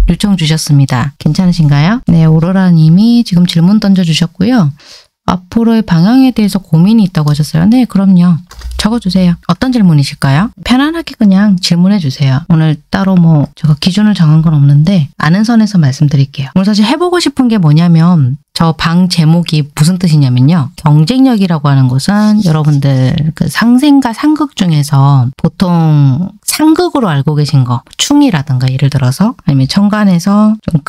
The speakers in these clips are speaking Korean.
요청 주셨습니다. 괜찮으신가요? 네, 오로라님이 지금 질문 던져주셨고요. 앞으로의 방향에 대해서 고민이 있다고 하셨어요. 네, 그럼요. 적어주세요. 어떤 질문이실까요? 편안하게 그냥 질문해 주세요. 오늘 따로 제가 기준을 정한 건 없는데 아는 선에서 말씀드릴게요. 오늘 사실 해보고 싶은 게 뭐냐면 저 방 제목이 무슨 뜻이냐면요. 경쟁력이라고 하는 것은 여러분들 그 상생과 상극 중에서 보통 상극으로 알고 계신 거, 충이라든가 예를 들어서 아니면 천간에서 좀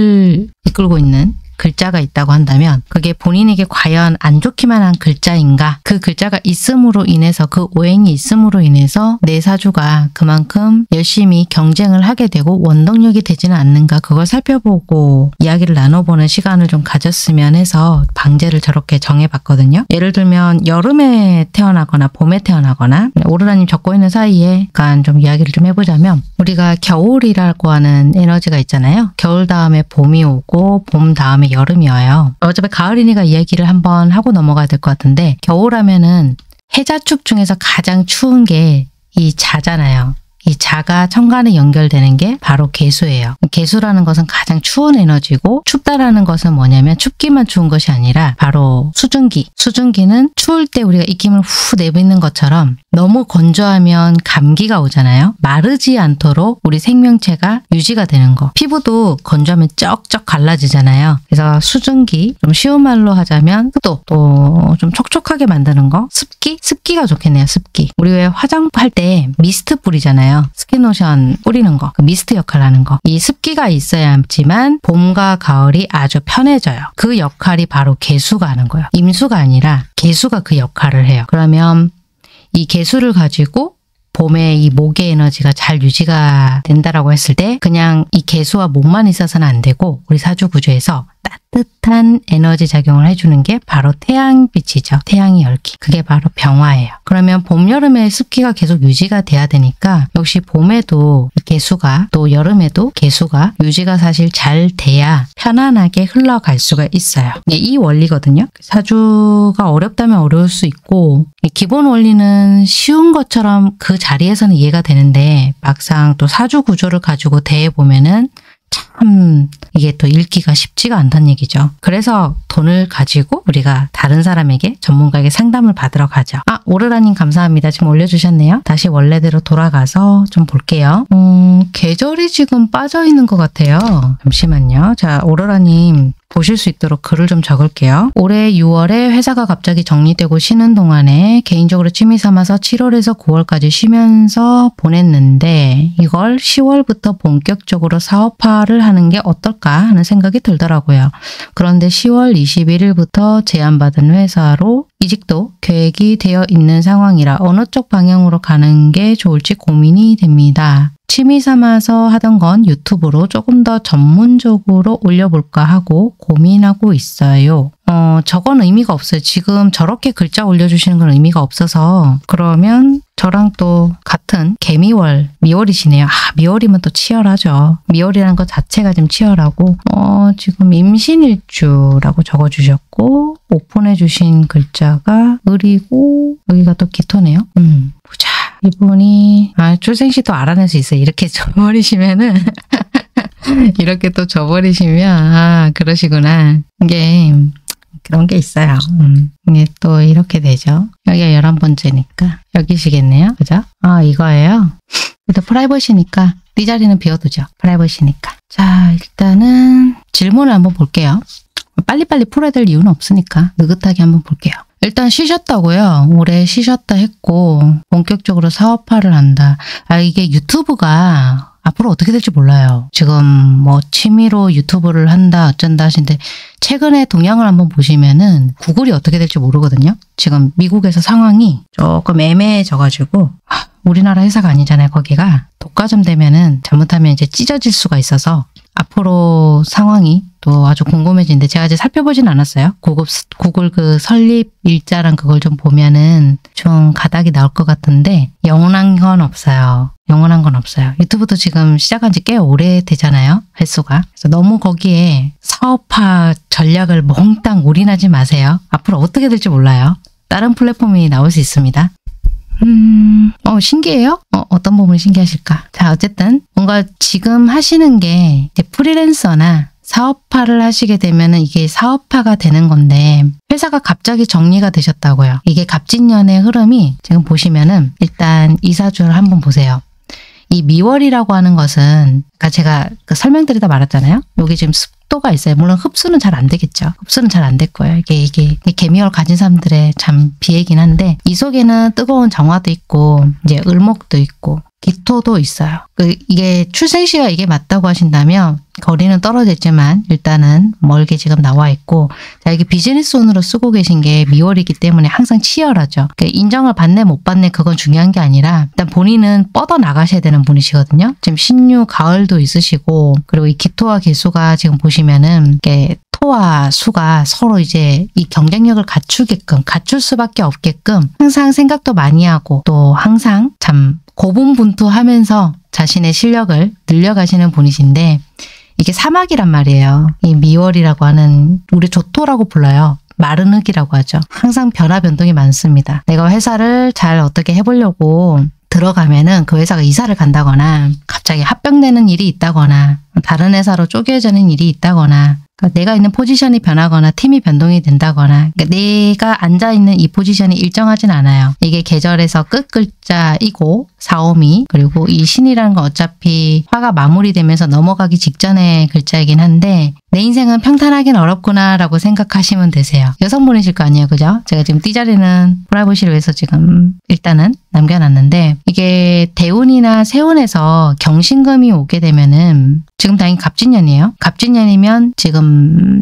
극을 이끌고 있는 글자가 있다고 한다면 그게 본인에게 과연 안 좋기만 한 글자인가? 그 글자가 있음으로 인해서 그 오행이 있음으로 인해서 내 사주가 그만큼 열심히 경쟁을 하게 되고 원동력이 되지는 않는가? 그걸 살펴보고 이야기를 나눠보는 시간을 좀 가졌으면 해서 방제를 저렇게 정해봤거든요. 예를 들면 여름에 태어나거나 봄에 태어나거나 오르라님 적고 있는 사이에 약간 좀 이야기를 좀 해보자면 우리가 겨울이라고 하는 에너지가 있잖아요. 겨울 다음에 봄이 오고 봄 다음에 여름이 와요. 어차피 가을이니까 이야기를 한번 하고 넘어가야 될 것 같은데 겨울하면은 해자축 중에서 가장 추운 게 이 자잖아요. 이 자가 천간에 연결되는 게 바로 개수예요. 개수라는 것은 가장 추운 에너지고 춥다라는 것은 뭐냐면 춥기만 추운 것이 아니라 바로 수증기. 수증기는 추울 때 우리가 입김을 후 내뱉는 것처럼 너무 건조하면 감기가 오잖아요. 마르지 않도록 우리 생명체가 유지가 되는 거. 피부도 건조하면 쩍쩍 갈라지잖아요. 그래서 수증기, 좀 쉬운 말로 하자면 또 좀 촉촉하게 만드는 거. 습기? 습기가 좋겠네요. 습기. 우리 왜 화장할 때 미스트 뿌리잖아요. 스킨로션 뿌리는 거, 그 미스트 역할 하는 거. 이 습기가 있어야지만 봄과 가을이 아주 편해져요. 그 역할이 바로 개수가 하는 거예요. 임수가 아니라 개수가 그 역할을 해요. 그러면 이 개수를 가지고 봄에 이 목의 에너지가 잘 유지가 된다라고 했을 때 그냥 이 개수와 목만 있어서는 안 되고 우리 사주 구조에서 따뜻한 에너지 작용을 해주는 게 바로 태양빛이죠. 태양의 열기. 그게 바로 병화예요. 그러면 봄, 여름에 습기가 계속 유지가 돼야 되니까 역시 봄에도 개수가 또 여름에도 개수가 유지가 사실 잘 돼야 편안하게 흘러갈 수가 있어요. 이 원리거든요. 사주가 어렵다면 어려울 수 있고 기본 원리는 쉬운 것처럼 그 자리에서는 이해가 되는데 막상 또 사주 구조를 가지고 대해보면은 참 이게 또 읽기가 쉽지가 않다는 얘기죠. 그래서 돈을 가지고 우리가 다른 사람에게 전문가에게 상담을 받으러 가죠. 오르라님 감사합니다. 지금 올려주셨네요. 다시 원래대로 돌아가서 좀 볼게요. 계절이 지금 빠져있는 것 같아요. 잠시만요. 자, 오르라님 보실 수 있도록 글을 좀 적을게요. 올해 6월에 회사가 갑자기 정리되고 쉬는 동안에 개인적으로 취미 삼아서 7월에서 9월까지 쉬면서 보냈는데 이걸 10월부터 본격적으로 사업화를 하는 게 어떨까 하는 생각이 들더라고요. 그런데 10월 21일부터 제안받은 회사로 이직도 계획이 되어 있는 상황이라 어느 쪽 방향으로 가는 게 좋을지 고민이 됩니다. 취미 삼아서 하던 건 유튜브로 조금 더 전문적으로 올려볼까 하고 고민하고 있어요. 저건 의미가 없어요. 지금 저렇게 글자 올려주시는 건 의미가 없어서 그러면 저랑 또 같은 개미월, 미월이시네요. 미월이면 또 치열하죠. 미월이라는 것 자체가 좀 치열하고 지금 임신일주라고 적어주셨고 오픈해주신 글자가 을이고 여기가 또 기토네요. 보자. 이분이 출생시도 알아낼 수 있어요. 이렇게 줘버리시면은 이렇게 또 줘버리시면 그러시구나. 이게 그런 게 있어요. 이게 또 이렇게 되죠. 여기가 11번째니까 여기시겠네요. 그죠? 이거예요. 일단 프라이버시니까 이 자리는 비워두죠. 프라이버시니까. 자, 일단은 질문을 한번 볼게요. 빨리빨리 풀어야 될 이유는 없으니까 느긋하게 한번 볼게요. 일단 쉬셨다고요. 올해 쉬셨다 했고 본격적으로 사업화를 한다. 이게 유튜브가 앞으로 어떻게 될지 몰라요. 지금 뭐 취미로 유튜브를 한다 어쩐다 하시는데 최근에 동향을 한번 보시면은 구글이 어떻게 될지 모르거든요. 지금 미국에서 상황이 조금 애매해져가지고 우리나라 회사가 아니잖아요. 거기가 독과점 되면은 잘못하면 이제 찢어질 수가 있어서 앞으로 상황이 또 아주 궁금해지는데 제가 아직 살펴보진 않았어요. 구글 그 설립 일자랑 그걸 좀 보면은 좀 가닥이 나올 것 같은데 영원한 건 없어요. 영원한 건 없어요. 유튜브도 지금 시작한 지 꽤 오래 되잖아요. 횟수가. 그래서 너무 거기에 사업화 전략을 몽땅 올인하지 마세요. 앞으로 어떻게 될지 몰라요. 다른 플랫폼이 나올 수 있습니다. 신기해요? 어떤 부분이 신기하실까? 자, 어쨌든 뭔가 지금 하시는 게 이제 프리랜서나 사업화를 하시게 되면은 이게 사업화가 되는 건데 회사가 갑자기 정리가 되셨다고요. 이게 갑진년의 흐름이 지금 보시면은 일단 이사주를 한번 보세요. 이 미월이라고 하는 것은 아까 제가 설명드리다 말았잖아요. 여기 지금 습도가 있어요. 물론 흡수는 잘 안 되겠죠. 흡수는 잘 안 될 거예요. 이게 개미월 가진 사람들의 참 비애긴 한데 이 속에는 뜨거운 정화도 있고 이제 을목도 있고 기토도 있어요. 이게 출생시가 이게 맞다고 하신다면 거리는 떨어졌지만 일단은 멀게 지금 나와 있고 자 여기 비즈니스 운으로 쓰고 계신 게 미월이기 때문에 항상 치열하죠. 인정을 받네 못 받네 그건 중요한 게 아니라 일단 본인은 뻗어 나가셔야 되는 분이시거든요. 지금 신유 가을도 있으시고 그리고 이 기토와 개수가 지금 보시면은 이게 토와 수가 서로 이제 이 경쟁력을 갖출 수밖에 없게끔 항상 생각도 많이 하고 또 항상 참 고분분투하면서 자신의 실력을 늘려가시는 분이신데 이게 사막이란 말이에요. 이 미월이라고 하는 우리 조토라고 불러요. 마른 흙이라고 하죠. 항상 변화 변동이 많습니다. 내가 회사를 잘 어떻게 해보려고 들어가면은 그 회사가 이사를 간다거나 갑자기 합병되는 일이 있다거나 다른 회사로 쪼개지는 일이 있다거나 그러니까 내가 있는 포지션이 변하거나 팀이 변동이 된다거나 그러니까 내가 앉아있는 이 포지션이 일정하진 않아요. 이게 계절에서 끝 글자이고 사오미 그리고 이 신이라는 건 어차피 화가 마무리되면서 넘어가기 직전의 글자이긴 한데 내 인생은 평탄하긴 어렵구나 라고 생각하시면 되세요. 여성분이실 거 아니에요. 그죠? 제가 지금 띠자리는 프라이버시를 위해서 지금 일단은 남겨놨는데 이게 대운이나 세운에서 경신금이 오게 되면은 지금 다행히 갑진년이에요. 갑진년이면 지금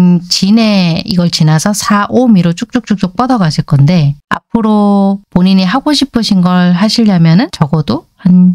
진에 이걸 지나서 4, 5, 미로 쭉쭉쭉쭉 뻗어가실 건데 앞으로 본인이 하고 싶으신 걸 하시려면은 적어도 한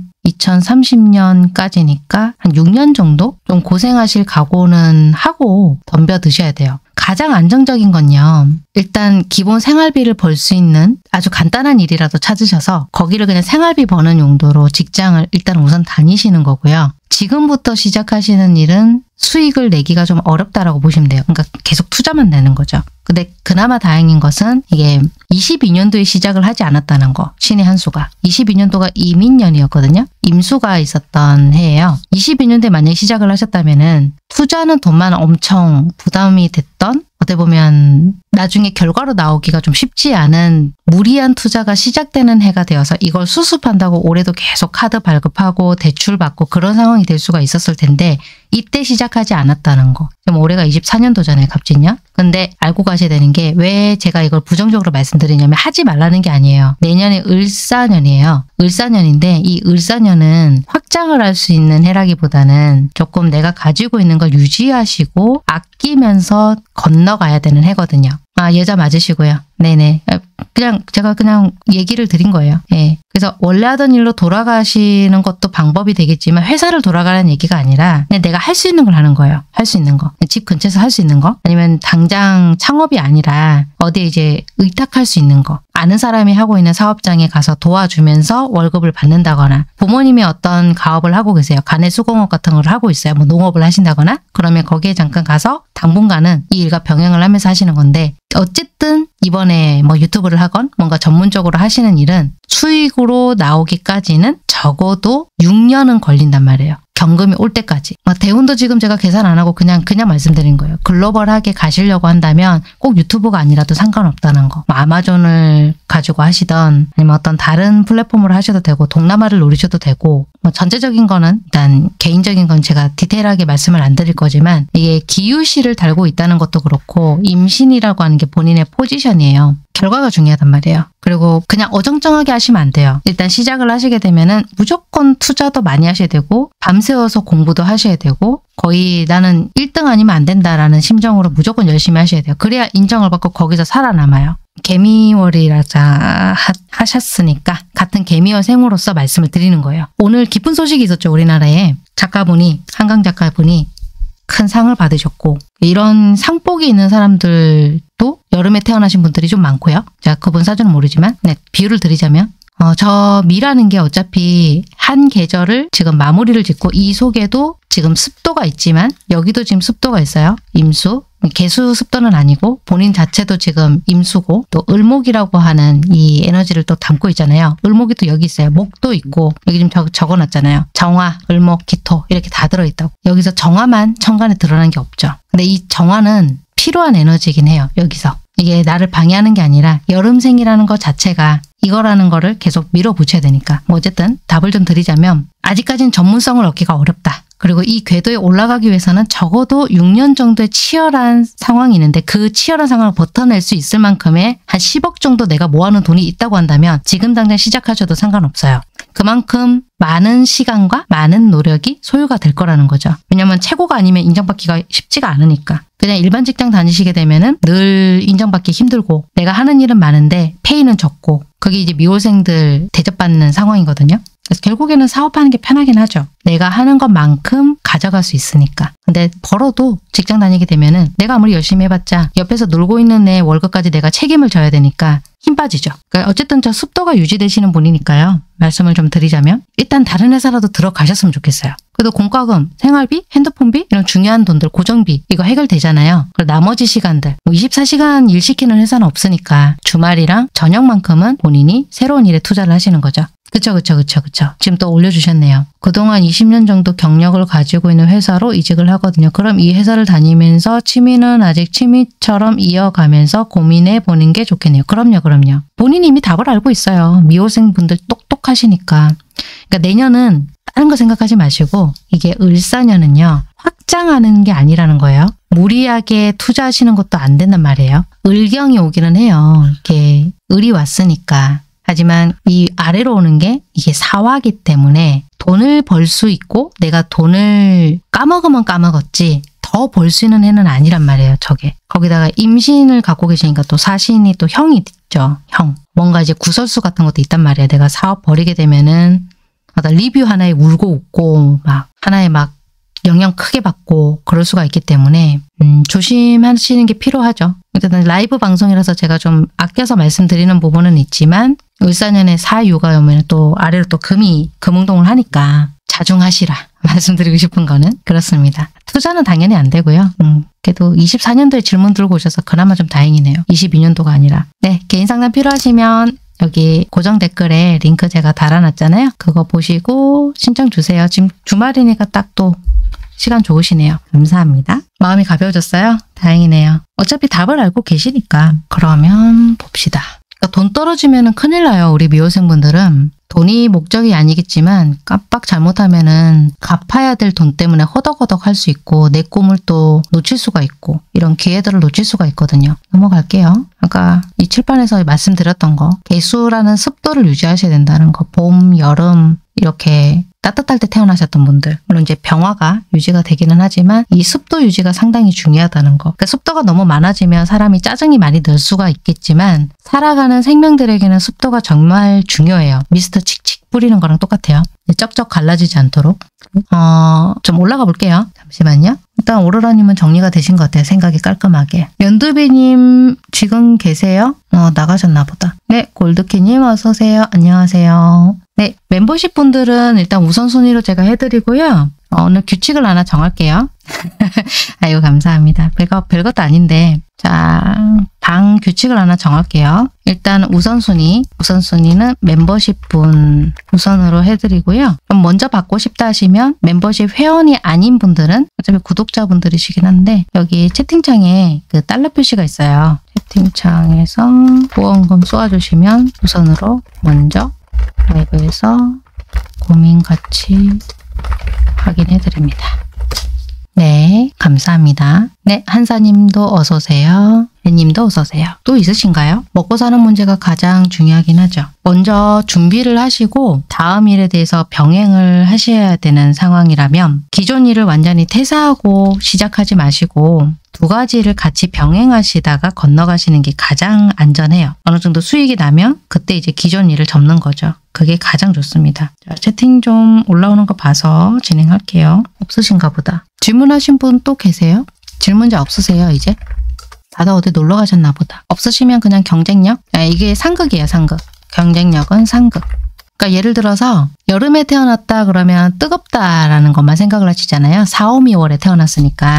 2030년까지니까 한 6년 정도 좀 고생하실 각오는 하고 덤벼드셔야 돼요. 가장 안정적인 건요. 일단 기본 생활비를 벌 수 있는 아주 간단한 일이라도 찾으셔서 거기를 그냥 생활비 버는 용도로 직장을 일단 우선 다니시는 거고요. 지금부터 시작하시는 일은 수익을 내기가 좀 어렵다라고 보시면 돼요. 그러니까 계속 투자만 되는 거죠. 근데 그나마 다행인 것은 이게 22년도에 시작을 하지 않았다는 거. 신의 한 수가. 22년도가 이민년이었거든요. 임수가 있었던 해예요. 22년도에 만약에 시작을 하셨다면은 투자는 돈만 엄청 부담이 됐던 어떻게 보면 나중에 결과로 나오기가 좀 쉽지 않은 무리한 투자가 시작되는 해가 되어서 이걸 수습한다고 올해도 계속 카드 발급하고 대출 받고 그런 상황이 될 수가 있었을 텐데 이때 시작하지 않았다는 거. 지금 올해가 24년도잖아요. 갑진년. 근데 알고 가셔야 되는 게 왜 제가 이걸 부정적으로 말씀드리냐면 하지 말라는 게 아니에요. 내년에 을사년이에요. 을사년인데 이 을사년은 확장을 할 수 있는 해라기보다는 조금 내가 가지고 있는 걸 유지하시고 아끼면서 건너가야 되는 해거든요. 아, 여자 맞으시고요. 네네. 제가 그냥 얘기를 드린 거예요. 예. 그래서 원래 하던 일로 돌아가시는 것도 방법이 되겠지만 회사를 돌아가라는 얘기가 아니라 그냥 내가 할 수 있는 걸 하는 거예요. 할 수 있는 거. 집 근처에서 할 수 있는 거. 아니면 당장 창업이 아니라 어디에 이제 의탁할 수 있는 거. 아는 사람이 하고 있는 사업장에 가서 도와주면서 월급을 받는다거나 부모님이 어떤 가업을 하고 계세요. 가내 수공업 같은 걸 하고 있어요. 뭐 농업을 하신다거나 그러면 거기에 잠깐 가서 당분간은 이 일과 병행을 하면서 하시는 건데 어쨌든 이번에 뭐 유튜브를 하건 뭔가 전문적으로 하시는 일은 수익으로 나오기까지는 적어도 6년은 걸린단 말이에요. 경금이 올 때까지. 대운도 지금 제가 계산 안 하고 그냥 말씀드린 거예요. 글로벌하게 가시려고 한다면 꼭 유튜브가 아니라도 상관없다는 거. 아마존을 가지고 하시던 아니면 어떤 다른 플랫폼으로 하셔도 되고 동남아를 노리셔도 되고 전체적인 거는 일단 개인적인 건 제가 디테일하게 말씀을 안 드릴 거지만 이게 기유시를 달고 있다는 것도 그렇고 임신이라고 하는 게 본인의 포지션이에요. 결과가 중요하단 말이에요. 그리고 그냥 어정쩡하게 하시면 안 돼요. 일단 시작을 하시게 되면은 무조건 투자도 많이 하셔야 되고 밤새워서 공부도 하셔야 되고 거의 나는 1등 아니면 안 된다라는 심정으로 무조건 열심히 하셔야 돼요. 그래야 인정을 받고 거기서 살아남아요. 개미월이라자 하셨으니까 같은 개미월 생으로서 말씀을 드리는 거예요. 오늘 기쁜 소식이 있었죠. 우리나라에 작가분이 한강 작가분이 큰 상을 받으셨고 이런 상복이 있는 사람들도 여름에 태어나신 분들이 좀 많고요. 제가 그분 사주는 모르지만 비유를 드리자면 저 미라는 게 어차피 한 계절을 지금 마무리를 짓고 이 속에도 지금 습도가 있지만 여기도 지금 습도가 있어요. 임수, 개수 습도는 아니고 본인 자체도 지금 임수고 또 을목이라고 하는 이 에너지를 또 담고 있잖아요. 을목이 또 여기 있어요. 목도 있고 여기 좀 적어놨잖아요. 정화, 을목, 기토 이렇게 다 들어있다고. 여기서 정화만 천간에 드러난 게 없죠. 근데 이 정화는 필요한 에너지이긴 해요. 여기서. 이게 나를 방해하는 게 아니라 여름생이라는 것 자체가 이거라는 거를 계속 밀어붙여야 되니까. 뭐 어쨌든 답을 좀 드리자면 아직까지는 전문성을 얻기가 어렵다. 그리고 이 궤도에 올라가기 위해서는 적어도 6년 정도의 치열한 상황이 있는데 그 치열한 상황을 버텨낼 수 있을 만큼의 한 10억 정도 내가 모아놓은 돈이 있다고 한다면 지금 당장 시작하셔도 상관없어요. 그만큼 많은 시간과 많은 노력이 소요가 될 거라는 거죠. 왜냐면 최고가 아니면 인정받기가 쉽지가 않으니까. 그냥 일반 직장 다니시게 되면은 늘 인정받기 힘들고 내가 하는 일은 많은데 페이는 적고 그게 이제 미호생들 대접받는 상황이거든요. 그래서 결국에는 사업하는 게 편하긴 하죠. 내가 하는 것만큼 가져갈 수 있으니까. 근데 벌어도 직장 다니게 되면은 내가 아무리 열심히 해봤자 옆에서 놀고 있는 애 월급까지 내가 책임을 져야 되니까 힘 빠지죠. 그러니까 어쨌든 저 습도가 유지되시는 분이니까요. 말씀을 좀 드리자면 일단 다른 회사라도 들어가셨으면 좋겠어요. 그래도 공과금, 생활비, 핸드폰비 이런 중요한 돈들, 고정비 이거 해결되잖아요. 그리고 나머지 시간들 24시간 일 시키는 회사는 없으니까 주말이랑 저녁만큼은 본인이 새로운 일에 투자를 하시는 거죠. 그쵸. 지금 또 올려주셨네요. 그동안 20년 정도 경력을 가지고 있는 회사로 이직을 하거든요. 그럼 이 회사를 다니면서 취미는 아직 취미처럼 이어가면서 고민해 보는 게 좋겠네요. 그럼요. 본인이 이미 답을 알고 있어요. 미호생 분들 똑똑하시니까. 그러니까 내년은 다른 거 생각하지 마시고 이게 을사년은요. 확장하는 게 아니라는 거예요. 무리하게 투자하시는 것도 안 된단 말이에요. 을경이 오기는 해요. 이렇게 을이 왔으니까. 하지만 이 아래로 오는 게 이게 사화기 때문에 돈을 벌 수 있고 내가 돈을 까먹으면 까먹었지 더 벌 수 있는 해는 아니란 말이에요. 저게. 거기다가 임신을 갖고 계시니까 또 사신이 또 형이 있죠. 형. 뭔가 이제 구설수 같은 것도 있단 말이에요. 내가 사업 벌이게 되면은 리뷰 하나에 울고 웃고 막 하나에 막 영향 크게 받고 그럴 수가 있기 때문에 조심하시는 게 필요하죠. 어쨌든 라이브 방송이라서 제가 좀 아껴서 말씀드리는 부분은 있지만 을사년에 사유가 오면 또 아래로 또 금이 금운동을 하니까 자중하시라 말씀드리고 싶은 거는 그렇습니다. 투자는 당연히 안 되고요. 그래도 24년도에 질문 들고 오셔서 그나마 좀 다행이네요. 22년도가 아니라. 네, 개인 상담 필요하시면 여기 고정 댓글에 링크 제가 달아놨잖아요. 그거 보시고 신청 주세요. 지금 주말이니까 딱 또 시간 좋으시네요. 감사합니다. 마음이 가벼워졌어요? 다행이네요. 어차피 답을 알고 계시니까. 그러면 봅시다. 그러니까 돈 떨어지면 큰일 나요. 우리 미호생분들은. 돈이 목적이 아니겠지만 깜빡 잘못하면은 갚아야 될 돈 때문에 허덕허덕 할 수 있고 내 꿈을 또 놓칠 수가 있고 이런 기회들을 놓칠 수가 있거든요. 넘어갈게요. 아까 이 칠판에서 말씀드렸던 거 개수라는 습도를 유지하셔야 된다는 거. 봄, 여름 이렇게 따뜻할 때 태어나셨던 분들 물론 이제 병화가 유지가 되기는 하지만 이 습도 유지가 상당히 중요하다는 거. 그러니까 습도가 너무 많아지면 사람이 짜증이 많이 늘 수가 있겠지만 살아가는 생명들에게는 습도가 정말 중요해요. 미스터 칙칙 뿌리는 거랑 똑같아요. 쩍쩍 갈라지지 않도록. 좀 올라가 볼게요. 잠시만요. 일단 오로라님은 정리가 되신 것 같아요. 생각이 깔끔하게. 연두비님 지금 계세요? 나가셨나 보다. 네, 골드키님 어서 오세요. 안녕하세요. 네, 멤버십 분들은 일단 우선순위로 제가 해드리고요. 오늘 규칙을 하나 정할게요. 아이고 감사합니다. 별것도 아닌데 자, 방 규칙을 하나 정할게요. 일단 우선순위는 멤버십 분 우선으로 해드리고요. 그럼 먼저 받고 싶다 하시면 멤버십 회원이 아닌 분들은 어차피 구독자분들이시긴 한데 여기 채팅창에 그 달러 표시가 있어요. 채팅창에서 후원금 쏘아주시면 우선으로 먼저 라이브에서 고민 같이 확인해드립니다. 네, 감사합니다. 네, 한사님도 어서오세요. 애님도 어서오세요. 또 있으신가요? 먹고 사는 문제가 가장 중요하긴 하죠. 먼저 준비를 하시고 다음 일에 대해서 병행을 하셔야 되는 상황이라면 기존 일을 완전히 퇴사하고 시작하지 마시고 두 가지를 같이 병행하시다가 건너가시는 게 가장 안전해요. 어느 정도 수익이 나면 그때 이제 기존 일을 접는 거죠. 그게 가장 좋습니다. 자, 채팅 좀 올라오는 거 봐서 진행할게요. 없으신가 보다. 질문하신 분 또 계세요? 질문자 없으세요 이제? 다들 어디 놀러 가셨나 보다. 없으시면 그냥 경쟁력? 이게 상극이에요. 상극. 경쟁력은 상극. 그러니까 예를 들어서 여름에 태어났다 그러면 뜨겁다라는 것만 생각을 하시잖아요. 4, 5, 2월에 태어났으니까.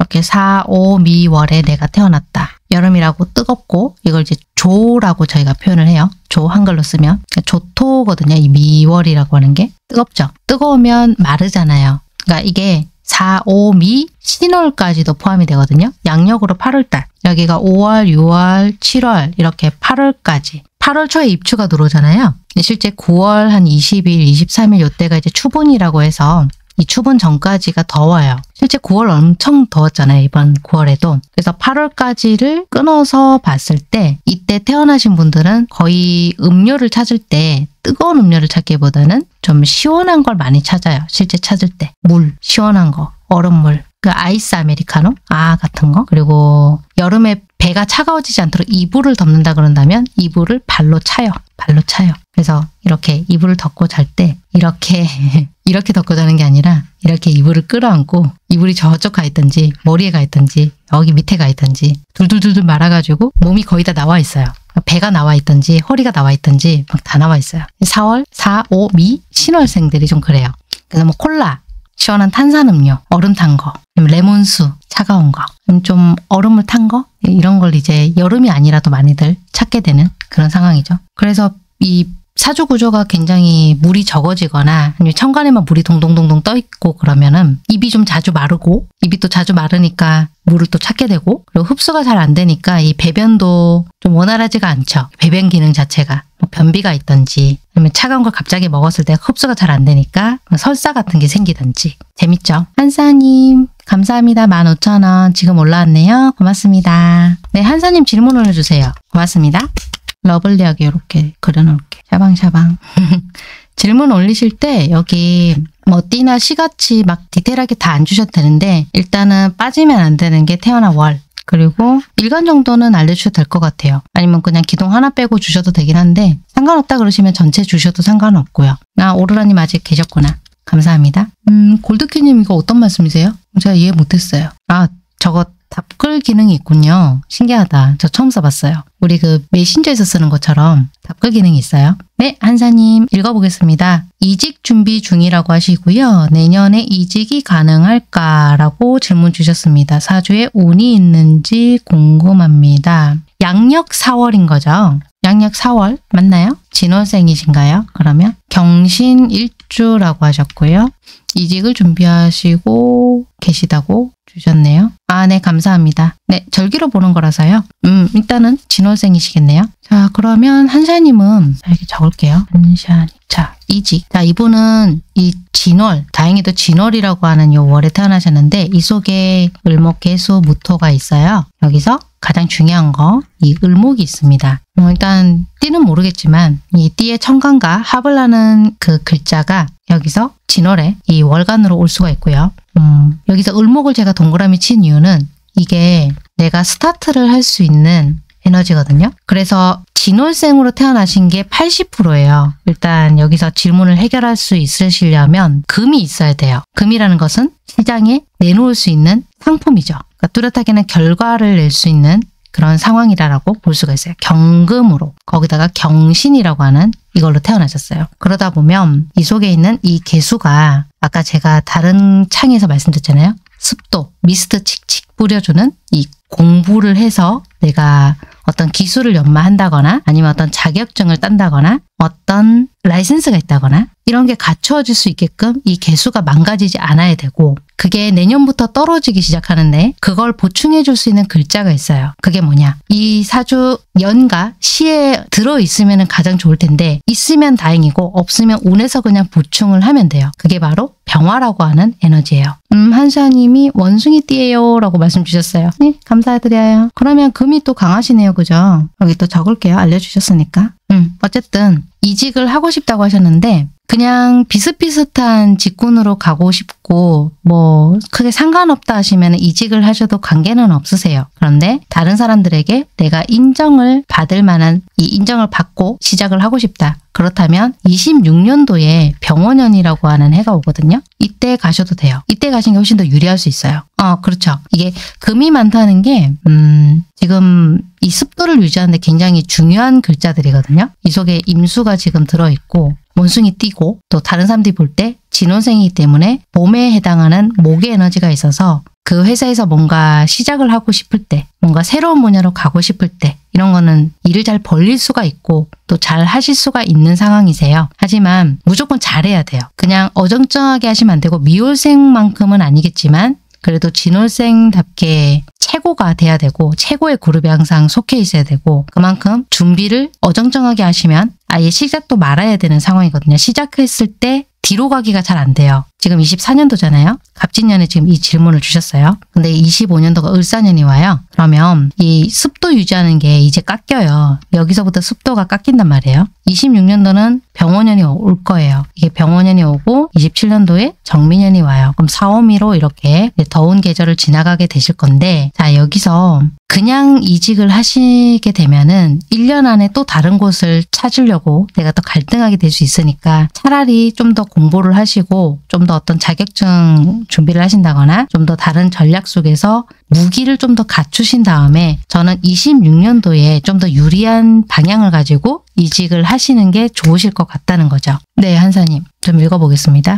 이렇게 4, 5, 미월에 내가 태어났다. 여름이라고 뜨겁고 이걸 이제 조라고 저희가 표현을 해요. 조 한글로 쓰면 조토거든요. 이 미월이라고 하는 게 뜨겁죠. 뜨거우면 마르잖아요. 그러니까 이게 4, 5, 미, 신월까지도 포함이 되거든요. 양력으로 8월달. 여기가 5월, 6월, 7월 이렇게 8월까지. 8월 초에 입추가 들어오잖아요. 실제 9월 한 20일, 23일 이때가 이제 추분이라고 해서 이 추분 전까지가 더워요. 실제 9월 엄청 더웠잖아요. 이번 9월에도. 그래서 8월까지를 끊어서 봤을 때 이때 태어나신 분들은 거의 음료를 찾을 때 뜨거운 음료를 찾기보다는 좀 시원한 걸 많이 찾아요. 실제 찾을 때. 물, 시원한 거, 얼음물, 그 아이스 아메리카노 같은 거. 그리고 여름에 배가 차가워지지 않도록 이불을 덮는다 그런다면 이불을 발로 차요. 발로 차요. 그래서 이렇게 이불을 덮고 잘 때 이렇게 이렇게 덮고 자는 게 아니라 이렇게 이불을 끌어안고 이불이 저쪽 가 있든지 머리에 가 있든지 여기 밑에 가 있든지 둘둘둘둘 말아가지고 몸이 거의 다 나와 있어요. 배가 나와 있든지 허리가 나와 있든지 막 다 나와 있어요. 4월, 4, 5, 미 신월생들이 좀 그래요. 그래서 뭐 콜라, 시원한 탄산음료, 얼음 탄 거, 레몬수, 차가운 거, 좀 얼음을 탄 거 이런 걸 이제 여름이 아니라도 많이들 찾게 되는 그런 상황이죠. 그래서 이 사주 구조가 굉장히 물이 적어지거나 아니면 천간에만 물이 동동동동 떠 있고 그러면은 입이 좀 자주 마르고 입이 또 자주 마르니까 물을 또 찾게 되고 그리고 흡수가 잘 안 되니까 이 배변도 좀 원활하지가 않죠. 배변 기능 자체가 뭐 변비가 있든지 아니면 차가운 걸 갑자기 먹었을 때 흡수가 잘 안 되니까 설사 같은 게 생기든지 재밌죠. 한사님 감사합니다. 15,000원 지금 올라왔네요. 고맙습니다. 네, 한사님 질문을 해주세요. 고맙습니다. 러블리하게 이렇게 그려놓을게. 샤방샤방. 질문 올리실 때 여기 뭐 띠나 시같이 막 디테일하게 다 안 주셔도 되는데 일단은 빠지면 안 되는 게 태어나 월 그리고 일간 정도는 알려주셔도 될 것 같아요. 아니면 그냥 기동 하나 빼고 주셔도 되긴 한데 상관없다 그러시면 전체 주셔도 상관없고요. 오로라님 아직 계셨구나. 감사합니다. 골드키님 이거 어떤 말씀이세요? 제가 이해 못했어요. 저거 답글 기능이 있군요. 신기하다. 저 처음 써봤어요. 우리 그 메신저에서 쓰는 것처럼 답글 기능이 있어요. 네, 한사님 읽어보겠습니다. 이직 준비 중이라고 하시고요. 내년에 이직이 가능할까라고 질문 주셨습니다. 사주에 운이 있는지 궁금합니다. 양력 4월인 거죠? 양력 4월 맞나요? 진월생이신가요? 그러면 경신 일주라고 하셨고요. 이직을 준비하시고 계시다고 주셨네요. 네, 감사합니다. 네, 절기로 보는 거라서요. 일단은 진월생이시겠네요. 자, 그러면 한샤님은 이렇게 적을게요. 한샤님. 자, 이직. 자, 이분은 이 진월, 다행히도 진월이라고 하는 요 월에 태어나셨는데 이 속에 을목, 개수, 무토가 있어요. 여기서 가장 중요한 거, 이 을목이 있습니다. 일단 띠는 모르겠지만 이 띠의 천간과 합을 하는 그 글자가 여기서 진월에 이 월간으로 올 수가 있고요. 여기서 을목을 제가 동그라미 친 이유는 이게 내가 스타트를 할 수 있는 에너지거든요. 그래서 진월생으로 태어나신 게 80%예요. 일단 여기서 질문을 해결할 수 있으시려면 금이 있어야 돼요. 금이라는 것은 시장에 내놓을 수 있는 상품이죠. 그러니까 뚜렷하게는 결과를 낼 수 있는 그런 상황이라고 볼 수가 있어요. 경금으로. 거기다가 경신이라고 하는 이걸로 태어나셨어요. 그러다 보면 이 속에 있는 이 개수가 아까 제가 다른 창에서 말씀드렸잖아요. 습도, 미스트 칙칙 뿌려주는 이 공부를 해서 내가 어떤 기술을 연마한다거나 아니면 어떤 자격증을 딴다거나 어떤 라이센스가 있다거나 이런 게 갖추어질 수 있게끔 이 개수가 망가지지 않아야 되고 그게 내년부터 떨어지기 시작하는데 그걸 보충해 줄 수 있는 글자가 있어요. 그게 뭐냐? 이 사주 연과 시에 들어있으면 가장 좋을 텐데 있으면 다행이고 없으면 운에서 그냥 보충을 하면 돼요. 그게 바로 병화라고 하는 에너지예요. 한샤님이 원숭이띠예요 라고 말씀 주셨어요. 네, 감사드려요. 그러면 금이 또 강하시네요. 그죠? 여기 또 적을게요. 알려주셨으니까. 어쨌든 이직을 하고 싶다고 하셨는데 그냥 비슷비슷한 직군으로 가고 싶고 뭐 크게 상관없다 하시면 이직을 하셔도 관계는 없으세요. 그런데 다른 사람들에게 내가 인정을 받을 만한 이 인정을 받고 시작을 하고 싶다. 그렇다면 26년도에 병원연이라고 하는 해가 오거든요. 이때 가셔도 돼요. 이때 가시는 게 훨씬 더 유리할 수 있어요. 그렇죠. 이게 금이 많다는 게 지금 이 습도를 유지하는데 굉장히 중요한 글자들이거든요. 이 속에 임수가 지금 들어있고 원숭이 띠고 또 다른 사람들이 볼 때 진혼생이기 때문에 봄에 해당하는 목의 에너지가 있어서 그 회사에서 뭔가 시작을 하고 싶을 때, 뭔가 새로운 분야로 가고 싶을 때 이런 거는 일을 잘 벌릴 수가 있고 또 잘 하실 수가 있는 상황이세요. 하지만 무조건 잘해야 돼요. 그냥 어정쩡하게 하시면 안 되고 미홀생만큼은 아니겠지만 그래도 진홀생답게 최고가 돼야 되고 최고의 그룹에 항상 속해 있어야 되고 그만큼 준비를 어정쩡하게 하시면 아예 시작도 말아야 되는 상황이거든요. 시작했을 때 뒤로 가기가 잘 안 돼요. 지금 24년도잖아요. 갑진년에 지금 이 질문을 주셨어요. 근데 25년도가 을사년이 와요. 그러면 이 습도 유지하는 게 이제 깎여요. 여기서부터 습도가 깎인단 말이에요. 26년도는 병원년이 올 거예요. 이게 병원년이 오고 27년도에 정미년이 와요. 그럼 4, 5미로 이렇게 더운 계절을 지나가게 되실 건데 자 여기서 그냥 이직을 하시게 되면은 1년 안에 또 다른 곳을 찾으려고 내가 또 갈등하게 될 수 있으니까 차라리 좀 더 공부를 하시고 좀 더 어떤 자격증 준비를 하신다거나 좀 더 다른 전략 속에서 무기를 좀 더 갖추신 다음에 저는 26년도에 좀 더 유리한 방향을 가지고 이직을 하시는 게 좋으실 것 같다는 거죠. 네, 한사님. 좀 읽어보겠습니다.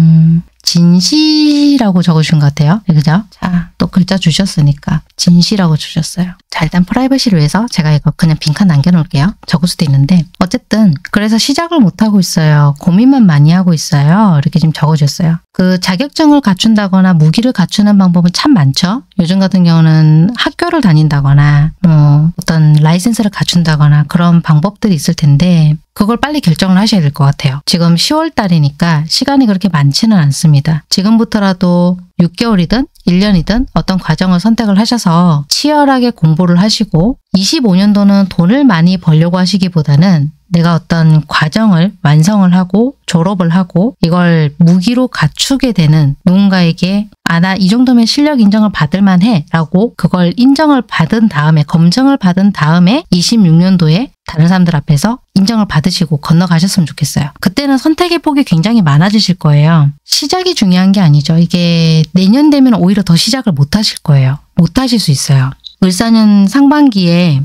진시라고 적으신 것 같아요. 네, 그죠? 자, 또 글자 주셨으니까 진시라고 주셨어요. 자, 일단 프라이버시를 위해서 제가 이거 그냥 빈칸 남겨놓을게요. 적을 수도 있는데 어쨌든 그래서 시작을 못하고 있어요. 고민만 많이 하고 있어요. 이렇게 지금 적어줬어요. 그 자격증을 갖춘다거나 무기를 갖추는 방법은 참 많죠. 요즘 같은 경우는 학교를 다닌다거나 어떤 라이센스를 갖춘다거나 그런 방법들이 있을 텐데 그걸 빨리 결정을 하셔야 될 것 같아요. 지금 10월 달이니까 시간이 그렇게 많지는 않습니다. 지금부터라도 6개월이든 1년이든 어떤 과정을 선택을 하셔서 치열하게 공부를 하시고 25년도는 돈을 많이 벌려고 하시기보다는 내가 어떤 과정을 완성을 하고 졸업을 하고 이걸 무기로 갖추게 되는 누군가에게 나 이 정도면 실력 인정을 받을 만해 라고 그걸 인정을 받은 다음에 검증을 받은 다음에 26년도에 다른 사람들 앞에서 인정을 받으시고 건너가셨으면 좋겠어요. 그때는 선택의 폭이 굉장히 많아지실 거예요. 시작이 중요한 게 아니죠. 이게 내년 되면 오히려 더 시작을 못 하실 거예요. 못 하실 수 있어요. 을사년 상반기에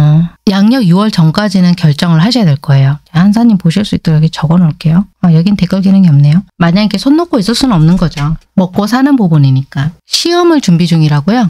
양력 6월 전까지는 결정을 하셔야 될 거예요. 한사님 보실 수 있도록 여기 적어 놓을게요. 여긴 댓글 기능이 없네요. 만약 이렇게 손 놓고 있을 수는 없는 거죠. 먹고 사는 부분이니까. 시험을 준비 중이라고요?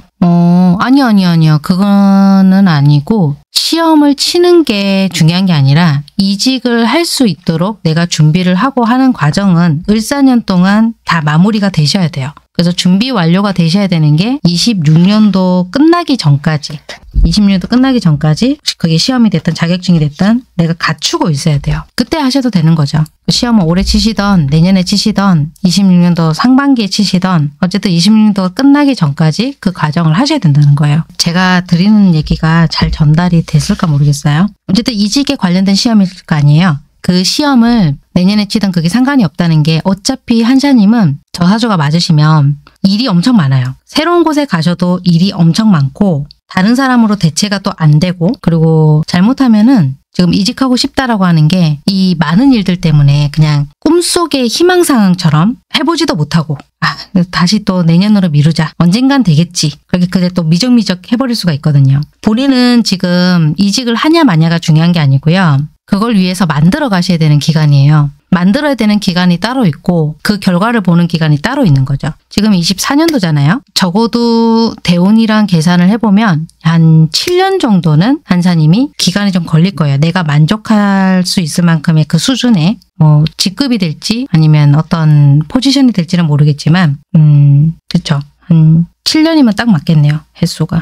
아니요. 그거는 아니고 시험을 치는 게 중요한 게 아니라 이직을 할 수 있도록 내가 준비를 하고 하는 과정은 을사년 동안 다 마무리가 되셔야 돼요. 그래서 준비 완료가 되셔야 되는 게 26년도 끝나기 전까지 26년도 끝나기 전까지 그게 시험이 됐든 자격증이 됐든 내가 갖추고 있어야 돼요. 그때 하셔도 되는 거죠. 시험을 올해 치시던 내년에 치시던 26년도 상반기에 치시던 어쨌든 26년도가 끝나기 전까지 그 과정을 하셔야 된다는 거예요. 제가 드리는 얘기가 잘 전달이 됐을까 모르겠어요. 어쨌든 이직에 관련된 시험일 거 아니에요. 그 시험을 내년에 치든 그게 상관이 없다는 게 어차피 한사님은 저 사주가 맞으시면 일이 엄청 많아요. 새로운 곳에 가셔도 일이 엄청 많고 다른 사람으로 대체가 또 안 되고 그리고 잘못하면은 지금 이직하고 싶다라고 하는 게 이 많은 일들 때문에 그냥 꿈속의 희망사항처럼 해보지도 못하고 다시 또 내년으로 미루자. 언젠간 되겠지. 그렇게 그때 또 미적미적 해버릴 수가 있거든요. 본인은 지금 이직을 하냐 마냐가 중요한 게 아니고요. 그걸 위해서 만들어 가셔야 되는 기간이에요. 만들어야 되는 기간이 따로 있고 그 결과를 보는 기간이 따로 있는 거죠. 지금 24년도잖아요. 적어도 대운이랑 계산을 해보면 한 7년 정도는 한사님이 기간이 좀 걸릴 거예요. 내가 만족할 수 있을 만큼의 그 수준에 직급이 될지 아니면 어떤 포지션이 될지는 모르겠지만 그렇죠. 한 7년이면 딱 맞겠네요. 횟수가.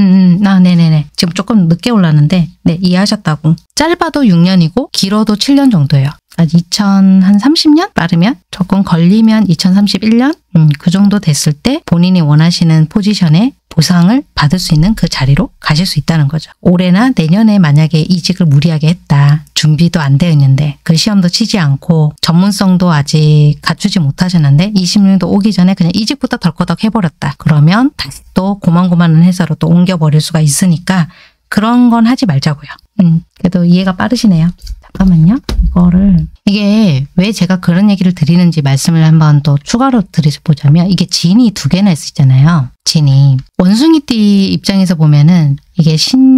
네네네. 지금 조금 늦게 올랐는데 네 이해하셨다고. 짧아도 6년이고 길어도 7년 정도예요. 2030년 빠르면 조금 걸리면 2031년 그 정도 됐을 때 본인이 원하시는 포지션에 보상을 받을 수 있는 그 자리로 가실 수 있다는 거죠. 올해나 내년에 만약에 이직을 무리하게 했다. 준비도 안 되어 있는데 그 시험도 치지 않고 전문성도 아직 갖추지 못하셨는데 20년도 오기 전에 그냥 이직부터 덜커덕 해버렸다. 그러면 다시 또 고만고만한 회사로 또 옮겨버릴 수가 있으니까 그런 건 하지 말자고요. 그래도 이해가 빠르시네요. 잠깐만요. 이게 왜 제가 그런 얘기를 드리는지 말씀을 한번 또 추가로 드려보자면 이게 진이 두 개나 있잖아요. 진이. 원숭이띠 입장에서 보면은 이게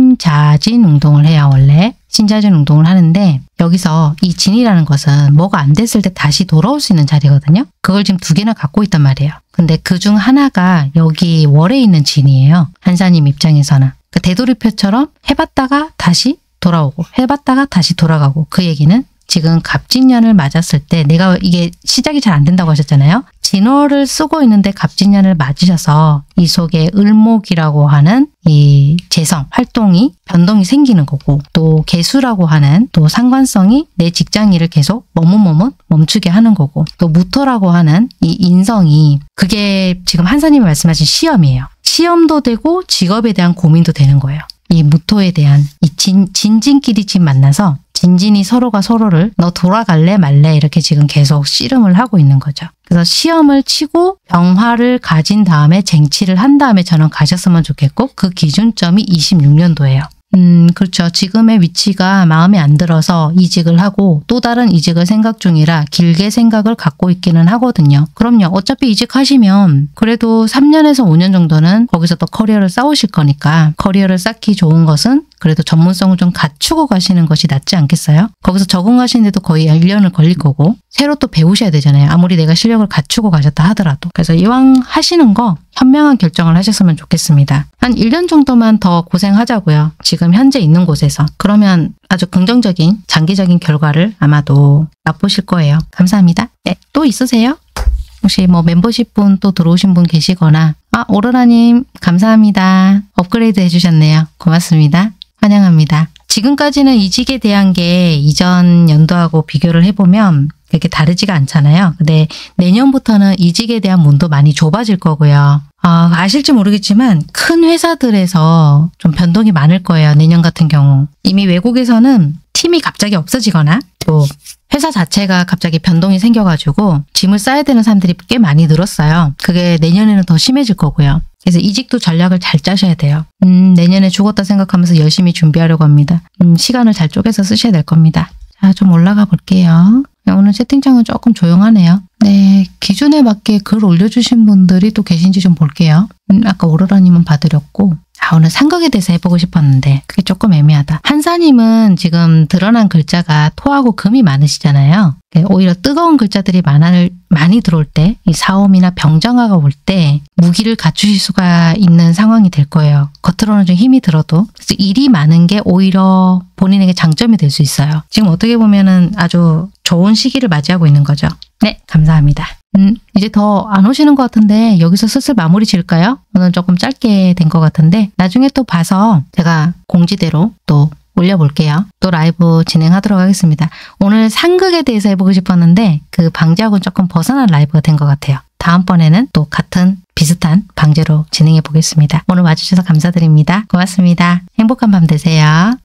신자진 운동을 해요. 원래. 신자진 운동을 하는데 여기서 이 진이라는 것은 뭐가 안 됐을 때 다시 돌아올 수 있는 자리거든요. 그걸 지금 두 개나 갖고 있단 말이에요. 근데 그중 하나가 여기 월에 있는 진이에요. 한사님 입장에서는. 그 되돌이표처럼 해봤다가 다시 돌아오고 해봤다가 다시 돌아가고 그 얘기는 지금 갑진년을 맞았을 때 내가 이게 시작이 잘 안 된다고 하셨잖아요. 진월을 쓰고 있는데 갑진년을 맞으셔서 이 속에 을목이라고 하는 이 재성, 활동이, 변동이 생기는 거고 또 개수라고 하는 또 상관성이 내 직장 일을 계속 머뭇머뭇 멈추게 하는 거고 또 무토라고 하는 이 인성이 그게 지금 한사님이 말씀하신 시험이에요. 시험도 되고 직업에 대한 고민도 되는 거예요. 이 무토에 대한 이 진진끼리 지금 만나서 진진이 서로가 서로를 너 돌아갈래 말래 이렇게 지금 계속 씨름을 하고 있는 거죠. 그래서 시험을 치고 병화를 가진 다음에 쟁취를 한 다음에 저는 가셨으면 좋겠고 그 기준점이 26년도예요. 그렇죠. 지금의 위치가 마음에 안 들어서 이직을 하고 또 다른 이직을 생각 중이라 길게 생각을 갖고 있기는 하거든요. 그럼요. 어차피 이직하시면 그래도 3년에서 5년 정도는 거기서 또 커리어를 쌓으실 거니까 커리어를 쌓기 좋은 것은 그래도 전문성을 좀 갖추고 가시는 것이 낫지 않겠어요? 거기서 적응하시는데도 거의 1년을 걸릴 거고 새로 또 배우셔야 되잖아요. 아무리 내가 실력을 갖추고 가셨다 하더라도. 그래서 이왕 하시는 거 현명한 결정을 하셨으면 좋겠습니다. 한 1년 정도만 더 고생하자고요. 지금 현재 있는 곳에서. 그러면 아주 긍정적인 장기적인 결과를 아마도 맛보실 거예요. 감사합니다. 네, 또 있으세요? 혹시 뭐 멤버십 분 또 들어오신 분 계시거나 오로라님 감사합니다. 업그레이드 해주셨네요. 고맙습니다. 환영합니다. 지금까지는 이직에 대한 게 이전 연도하고 비교를 해보면 그렇게 다르지가 않잖아요. 근데 내년부터는 이직에 대한 문도 많이 좁아질 거고요. 아실지 모르겠지만 큰 회사들에서 좀 변동이 많을 거예요. 내년 같은 경우. 이미 외국에서는 팀이 갑자기 없어지거나 또 회사 자체가 갑자기 변동이 생겨가지고 짐을 싸야 되는 사람들이 꽤 많이 늘었어요. 그게 내년에는 더 심해질 거고요. 그래서 이직도 전략을 잘 짜셔야 돼요. 내년에 죽었다 생각하면서 열심히 준비하려고 합니다. 시간을 잘 쪼개서 쓰셔야 될 겁니다. 자, 좀 올라가 볼게요. 오늘 채팅창은 조금 조용하네요. 네, 기준에 맞게 글 올려주신 분들이 또 계신지 좀 볼게요. 아까 오로라님은 봐드렸고 오늘 상극에 대해서 해보고 싶었는데 그게 조금 애매하다. 한사님은 지금 드러난 글자가 토하고 금이 많으시잖아요. 오히려 뜨거운 글자들이 많이 들어올 때 이 사옴이나 병정화가 올 때 무기를 갖추실 수가 있는 상황이 될 거예요. 겉으로는 좀 힘이 들어도. 그래서 일이 많은 게 오히려 본인에게 장점이 될 수 있어요. 지금 어떻게 보면은 아주 좋은 시기를 맞이하고 있는 거죠. 네, 감사합니다. 이제 더 안 오시는 것 같은데 여기서 슬슬 마무리 지을까요? 오늘 조금 짧게 된 것 같은데 나중에 또 봐서 제가 공지대로 또 올려볼게요. 또 라이브 진행하도록 하겠습니다. 오늘 상극에 대해서 해보고 싶었는데 그 방제하고는 조금 벗어난 라이브가 된 것 같아요. 다음번에는 또 같은 비슷한 방제로 진행해 보겠습니다. 오늘 와주셔서 감사드립니다. 고맙습니다. 행복한 밤 되세요.